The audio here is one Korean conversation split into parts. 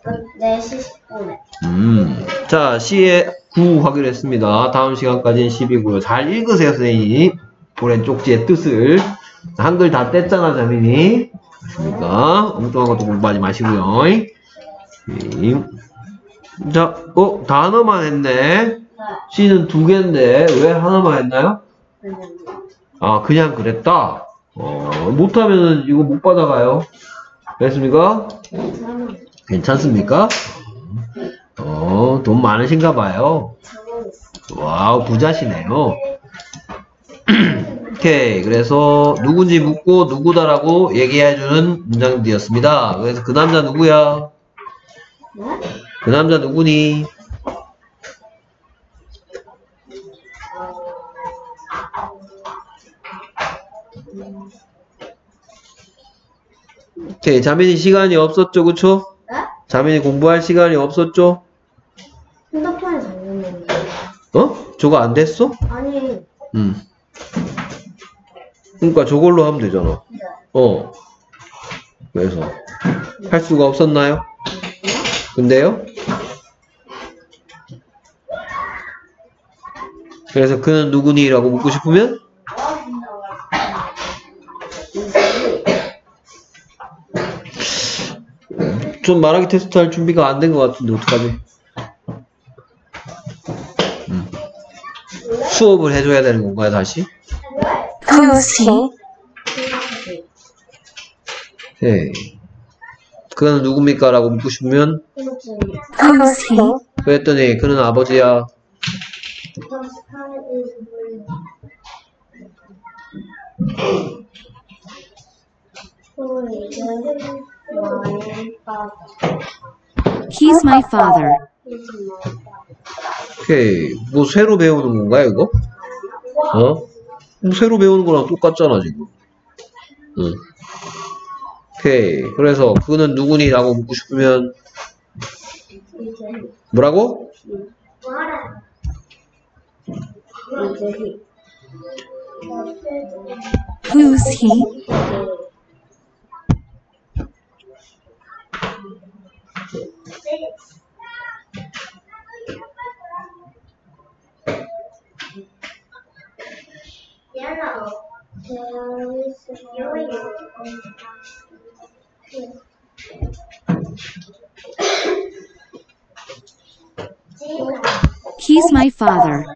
4시 10분에. 자, C에 9 하기로 했습니다. 다음 시간까지는 10이고요. 잘 읽으세요, 선생님. 보낸 쪽지의 뜻을. 한글 다 뗐잖아, 자민이. 그러니까 엉뚱한 것도 공부하지 마시고요. 자, 단어만 했네. C는 2개인데 왜 하나만 했나요? 아, 그냥 그랬다. 못하면 이거 못 받아가요. 됐습니까? 괜찮습니까? 돈 많으신가 봐요. 와우, 부자시네요. 오케이. 그래서 누군지 묻고 누구다라고 얘기해주는 문장들이었습니다. 그래서 그 남자 누구야? 그 남자 누구니? 오케이. 자민이 시간이 없었죠, 그쵸? 네? 자민이 공부할 시간이 없었죠? 핸드폰에 잡는데. 저거 안 됐어? 아니. 그러니까 저걸로 하면 되잖아. 네. 그래서 할 수가 없었나요? 근데요? 그래서 그는 누구니? 라고 묻고 싶으면? 좀 말하기 테스트 할 준비가 안 된 것 같은데 어떡하지? 수업을 해줘야 되는 건가요, 다시? Who's he? 네. 그는 누굽니까? 라고 묻고 싶으면? Who's he? 그랬더니 그는 아버지야. He's my father. 오케이. 뭐 새로 배우는 건가요, 이거? 뭐 새로 배우는 거랑 똑같잖아, 지금. 오케이. 그래서 그는 누구니? 라고 묻고 싶으면 뭐라고? Who's he? He's my father.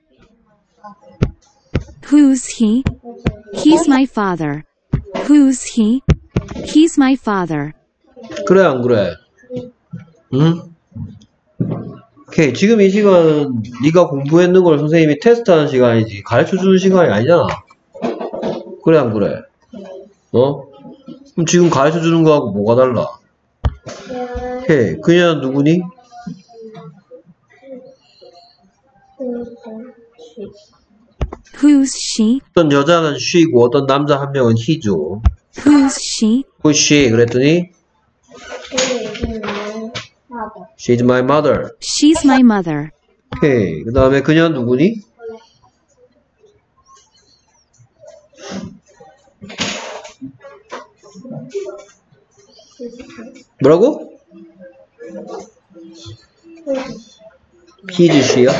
Who's he? He's my father. Who's he? He's my father. 그래, 안 그래? 응? 오케이. 지금 이 시간은 네가 공부했는 걸 선생님이 테스트하는 시간이지 가르쳐주는 시간이 아니잖아. 그래, 안 그래? 그럼 지금 가르쳐주는 거하고 뭐가 달라? 오케이. 그냥 누구니? Who's she? 어떤 여자는 she고 어떤 남자 한 명은 he죠. Who's she? Who's she? 그랬더니 She's my mother. She's my mother. 오케이. 그 다음에 그녀는 누구니? 뭐라고? He's she야?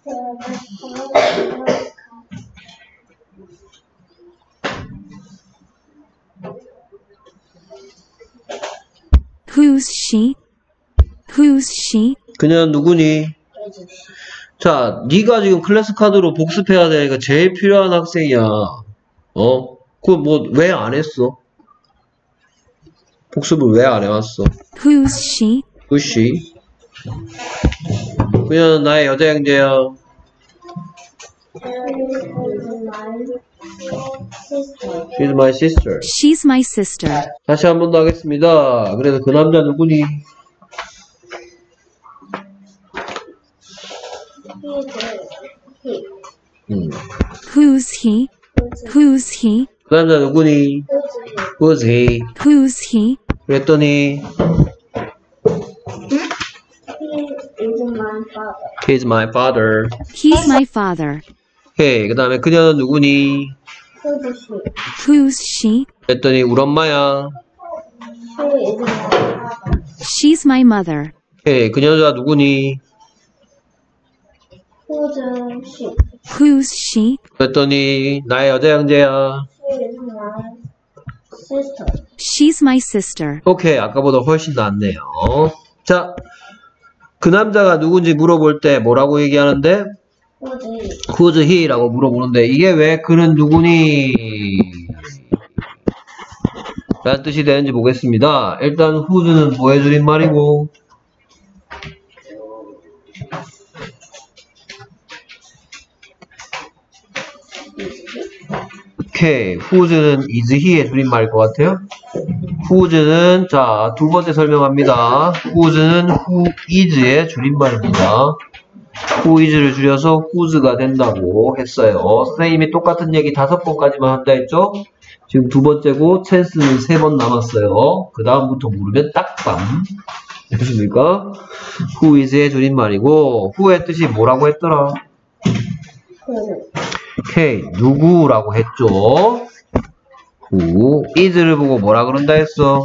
Who's she? Who's she? 그녀는 누구니? 자, 네가 지금 클래스 카드로 복습해야 되니까 제일 필요한 학생이야. 그거 뭐 왜 안 했어? 복습을 왜 안 해왔어? Who's she? Who's she? 그녀는 나의 여자 형제야. She's my sister. She's my sister. 다시 한 번 더 하겠습니다. 그래서 그 남자 누구니? Who's he? Who's he? 그 남자 누구니? Who's he? Who's he? 그랬더니 He's my father. He's my father. 오케이. 그 다음에 그녀는 누구니? Who's she? 그랬더니 우리 엄마야. She's my mother. 오케이. 그 여자 누구니? who's she? Who's she? 그랬더니 나의 여자 형제야. She is my sister. She's my sister. 오케이. 아까보다 훨씬 낫네요. 자, 그 남자가 누군지 물어볼 때 뭐라고 얘기하는데? Who's he? Who's he? 라고 물어보는데 이게 왜 그는 누구니? 라는 뜻이 되는지 보겠습니다. 일단 who's는 뭐의 줄임말이고 오케이. who's는 is he의 줄임말일 것 같아요. who's는 자, 두 번째 설명합니다. who's는 who is의 줄임말입니다. who is를 줄여서 who's가 된다고 했어요. 선생님이 똑같은 얘기 5번까지만 한다 했죠? 지금 두 번째고 찬스는 3번 남았어요. 그 다음부터 모르면 딱밤. 됐습니까? who is의 줄임말이고 who의 뜻이 뭐라고 했더라? who? 오케이. 누구라고 했죠? who is를 보고 뭐라 그런다 했어?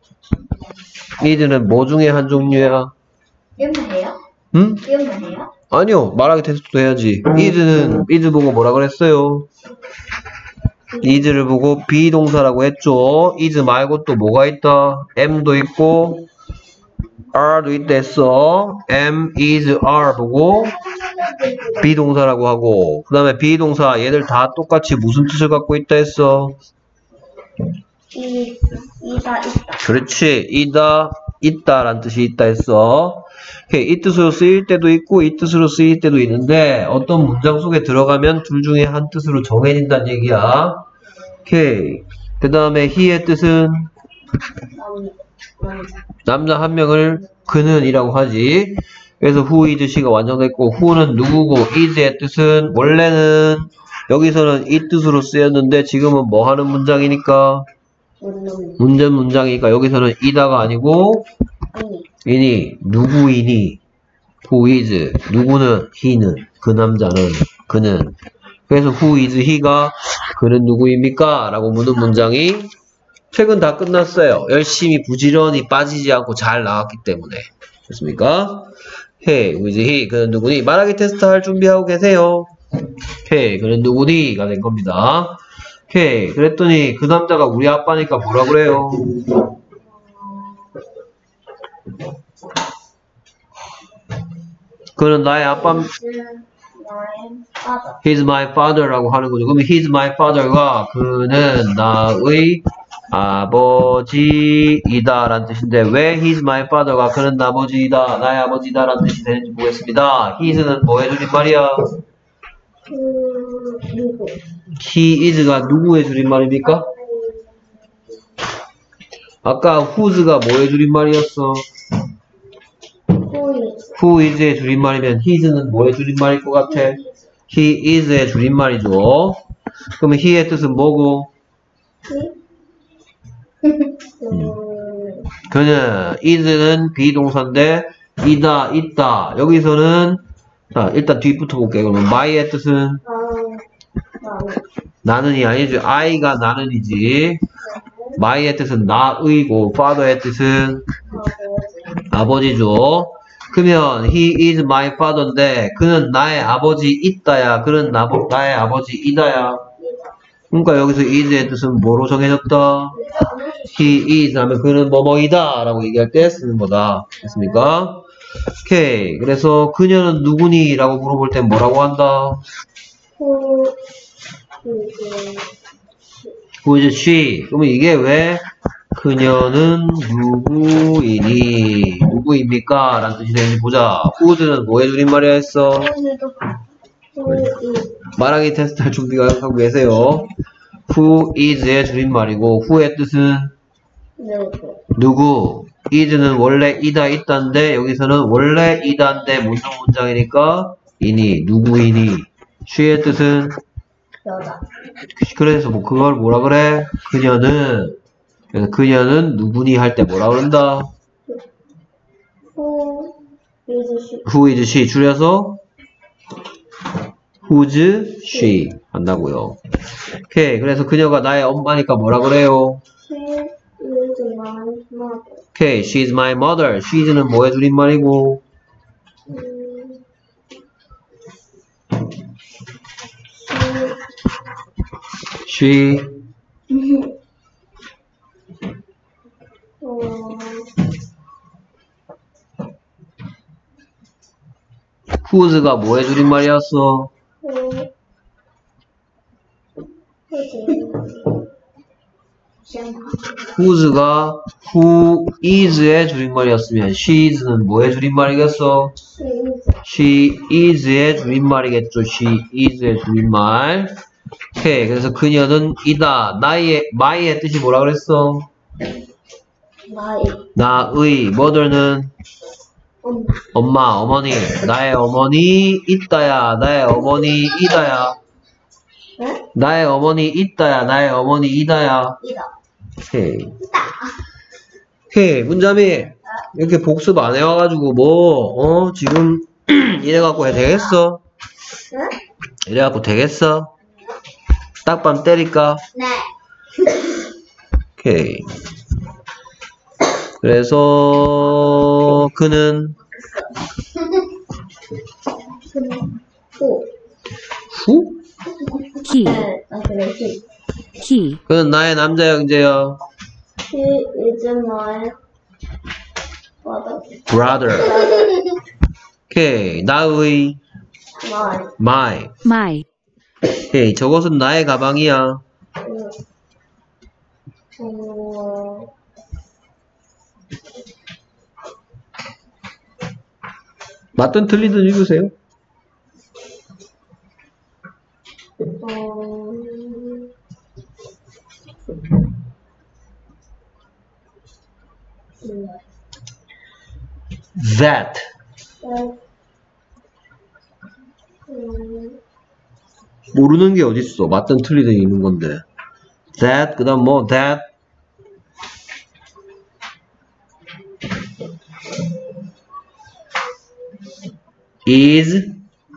is는 뭐 중에 한 종류야? 이름만 해요? 응? 이름만 해요? 아니요. 말하기 테스트도 해야지. is 보고 뭐라 그랬어요? is를 보고 비동사라고 했죠. is 말고 또 뭐가 있다? am도 있고 are도 있다 했어. am, is, are 보고 비동사라고 하고 그 다음에 비동사 얘들 다 똑같이 무슨 뜻을 갖고 있다 했어? 이다 있다. 그렇지. 이다, 있다라는 뜻이 있다 했어. 오케이. 이 뜻으로 쓰일 때도 있고 이 뜻으로 쓰일 때도 있는데 어떤 문장 속에 들어가면 둘 중에 한 뜻으로 정해진다는 얘기야. 오케이. 그 다음에 he의 뜻은 남자 한 명을 그는 이라고 하지. 그래서 who is she가 완성됐고 who는 누구고 is의 뜻은 원래는 여기서는 이 뜻으로 쓰였는데 지금은 뭐 하는 문장이니까 문전 문장이니까 여기서는 이다가 아니고 이니 누구이니 who is 누구는 he는 그 남자는 그는 그래서 who is he가 그는 누구입니까? 라고 묻는 문장이 최근 다 끝났어요. 열심히 부지런히 빠지지 않고 잘 나왔기 때문에 됐습니까? Hey, who is he? 그는 누구니? 말하기 테스트 할 준비하고 계세요. Hey, 그는 누구니?가 된 겁니다. 오케이. 그랬더니 그 남자가 우리 아빠니까 뭐라 그래요? 그는 나의 아빠, he's my father라고 하는 거죠. 그러면 he's my father가 그는 나의 아버지이다 라는 뜻인데 왜 he's my father가 그는 나 아버지이다 나의 아버지이다 라는 뜻이 되는지 보겠습니다. he's는 뭐의 줄임말이야? 누구? he is가 누구의 줄임말입니까? 아까 who's가 뭐의 줄임말이었어? who is의 줄임말이면 he's는 뭐의 줄임말일 것 같아? he is의 줄임말이죠. 그러면 he의 뜻은 뭐고? 그는 is는 비동사인데 이다 있다 여기서는 자 일단 뒤부터 볼게요. 그러면 my의 뜻은 나는이 아니죠. I가 나는이지. my의 뜻은 나의고 father의 뜻은 아버지죠. 그러면 he is my father인데 그는 나의 아버지 있다야 그는 나의 아버지 이다야. 그러니까 여기서 is의 뜻은 뭐로 정해졌다? he is 하면 그는 뭐뭐이다 라고 얘기할 때 쓰는 거다. 됐습니까? 오케이. 그래서 그녀는 누구니? 라고 물어볼 땐 뭐라고 한다? who is she? 그러면 이게 왜 그녀는 누구이니? 누구입니까? 라는 뜻이 되는지 보자. who's는 뭐의 줄임말이야 했어? 말하기 테스트 할 준비가 하고 계세요. who is의 줄임말이고 who의 뜻은 누구. is는 원래 이다 있다인데 여기서는 원래 이다인데 무슨 문장이니까 이니 누구이니. she의 뜻은 여자. 그래서 뭐 그걸 뭐라 그래? 그녀는 누구니 할 때 뭐라 그런다? who is she 줄여서 who's she 한다고요. 오케이. 그래서 그녀가 나의 엄마니까 뭐라 그래요? She is my mother. 오케이, she's my mother. she's는 뭐의 줄임말이고? she who's가 뭐의 줄임말이었어? who's가 who is의 줄임말이었으면 she's는 뭐의 줄임말이겠어? she is의 줄임말이겠죠. she is의 줄임말. 오케이. 그래서 그녀는 이다. my의 뜻이 뭐라 그랬어? 나의. mother는 엄마, 어머니. 나의 어머니 있다야. 나의 어머니 이다야. 나의 어머니 있다야. 나의 어머니 이다야. 오케이. 오케이. 문자미 이렇게 복습 안 해와가지고 지금 이래갖고 해 되겠어? 이래갖고 되겠어? 딱밤 때릴까? 네. 오케이. 그래서 그는 후? He. 그래. He. 그는 나의 남자 형제야. He is my father. brother. 오케이. 나의 my. My. 오케이. 저것은 나의 가방이야. 맞든 틀리든 읽으세요. that. 모르는 게 어딨어. 맞든 틀리든 읽는 건데. that, 그 다음 뭐, that. is.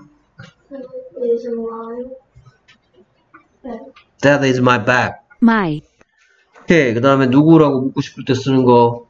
that is my bag. My. 오케이. 그 다음에 누구라고 묻고 싶을 때 쓰는 거.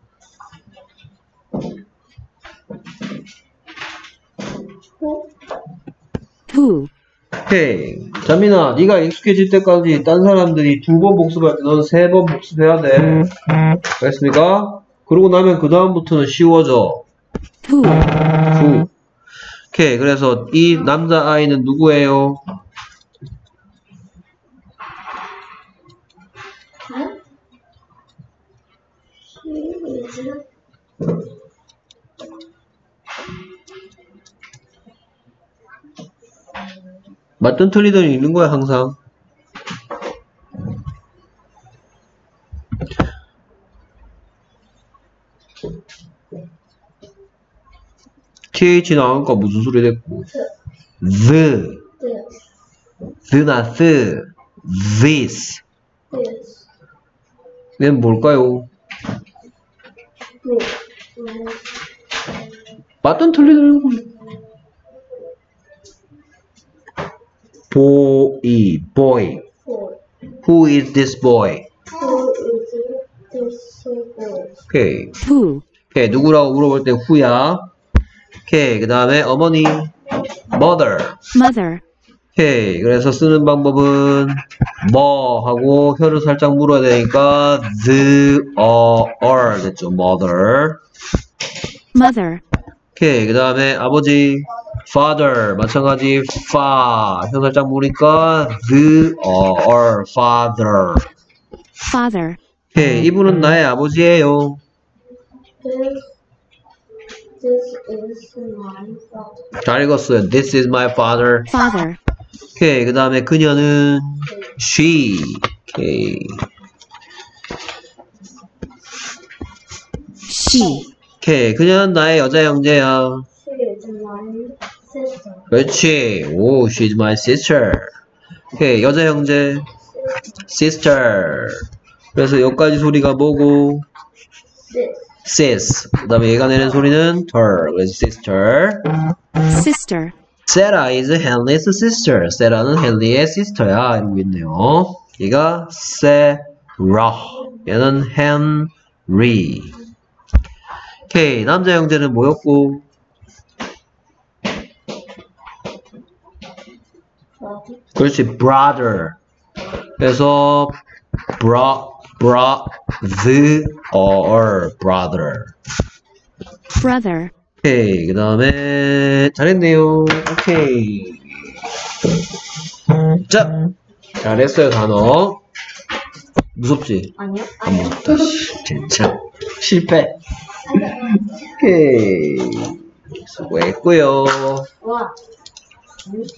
Who. 오케이. 자민아, 네가 익숙해질 때까지 딴 사람들이 2번 복습할 때 너는 3번 복습해야 돼. 알겠습니까? 그러고 나면 그 다음부터는 쉬워져. Who. who. 오케이. 그래서 이 남자아이는 누구예요? 맞든 틀리든 읽는 거야, 항상. th 나오니까 무슨 소리 됐고. the나 this. 얘는 뭘까요? 맞든 틀리든 읽고. boy. Who is this boy? 오케이. Who. 오케이. 누구라고 물어볼 때 who야. 오케이. 그 다음에 어머니. mother. Mother. 오케이. 그래서 쓰는 방법은 뭐 하고 혀를 살짝 물어야 되니까 the, or 됐죠. mother. Mother. 오케이. 그 다음에 아버지. father. 마찬가지 fa. 혀 살짝 물으니까 the, or father. Father. 오케이. 이분은 나의 아버지예요. This is my father. 잘 읽었어요. This is my father. Father. 오케이. 그 다음에 그녀는 she. 오케이. She. 오케이. 그녀는 나의 여자 형제야. She is my sister. 그렇지. 오, she's my sister. 오케이. 여자 형제. sister. 그래서 여기까지 소리가 뭐고? sis. 그 다음에 얘가 내는 소리는 her. 그래서 sister. Sister. Sarah is Henry's sister. Sarah는 헨리의 sister야. 이러고 있네요. 얘가 Sarah. 얘는 Henry. 오케이. 남자 형제는 뭐였고? 그렇지. brother. 그래서 brother. brother, 오케이. 그 다음에 잘했네요. 오케이. 자, 잘했어요. 단어. 무섭지? 아니요? 안 무섭다. 진짜 실패. 오케이. 수고했고요. 와.